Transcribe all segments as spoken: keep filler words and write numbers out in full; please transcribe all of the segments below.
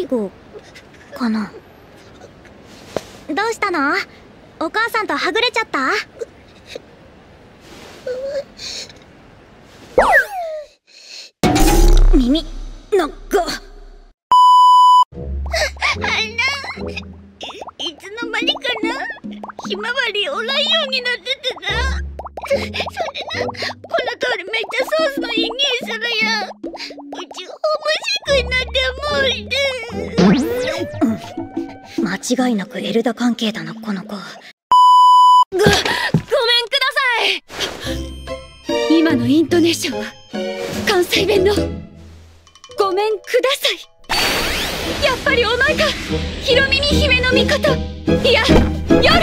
後かな。どうしたの？お母さんとはぐれちゃった？耳なっがあら、いつの間にかな、ひまわりおらんようになっててな。それな、この通りめっちゃソースのいい匂いするやん。うちホームシックになってもういて、 うん、間違いなくエルダ関係だな、この子。ご、 ごめんください。今のイントネーションは関西弁のごめんください。やっぱりお前か、ひろみみ姫の味方。いや、夜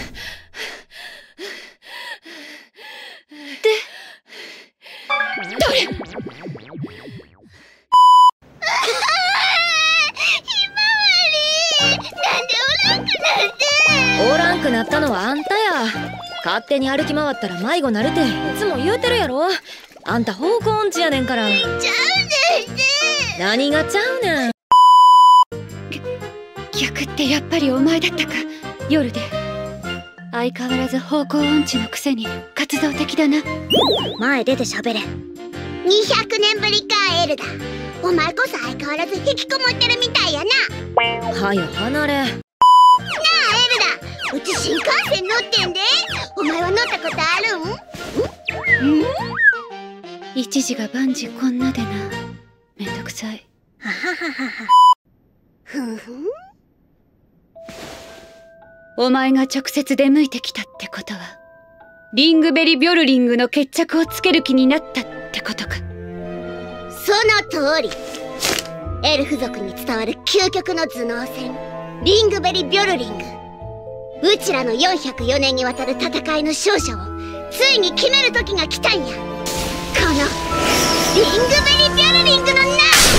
でどれ？ひまわり、なんでおらんくなって。 おらんくなったのはあんたや。勝手に歩き回ったら迷子なるていつも言うてるやろ。あんた方向音痴やねんから。 ちゃうねんって。 何がちゃうねん。 逆ってやっぱりお前だったか。夜で相変わらず方向音痴のくせに活動的だな。 前出て喋れ。 にひゃくねんぶりか、エルダ。お前こそ相変わらず引きこもってるみたいやな。 はよ離れ。なあエルダ、うち新幹線乗ってんで。お前は乗ったことあるん？ん？ 一時が万事こんなでな。めんどくさい。 ははははは。 ふんふん。 お前が直接出向いてきたってことは、リングベリ・ビョルリングの決着をつける気になったってことか。 その通り。エルフ族に伝わる究極の頭脳戦、リングベリ・ビョルリング。うちらのよんひゃくよねんにわたる戦いの勝者をついに決める時が来たんや。このリングベリ・ビョルリングのな。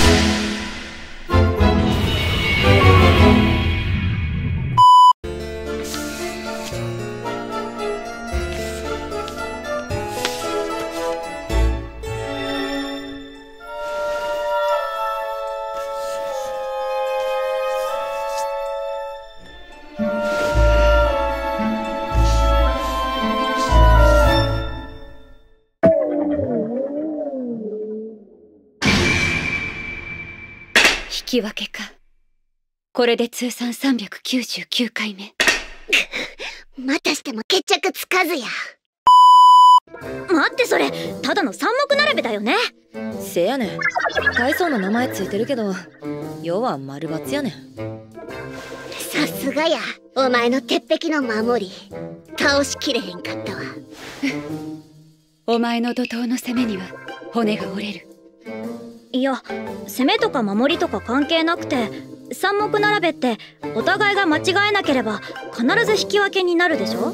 引き分けか。これで通算さんびゃくきゅうじゅうきゅうかいめ。 またしても決着つかずや。 待って、それただの三目並べだよね。 せやねん。体操の名前ついてるけど要は丸×やねん。 さすがや、お前の鉄壁の守り倒しきれへんかったわ。 お前の怒涛の攻めには骨が折れる。 いや、攻めとか守りとか関係なくて、三目並べってお互いが間違えなければ必ず引き分けになるでしょ。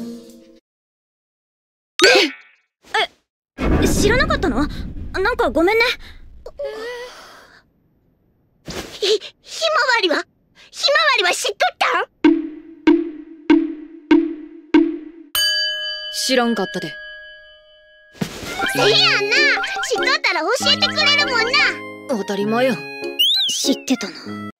え、知らなかったの？なんかごめんね。 ひ、ひまわりはひまわりは知っとったん？ 知らんかったで。 せやんな、知っとったら教えてくれるもんな。 当たり前や。 知ってたの？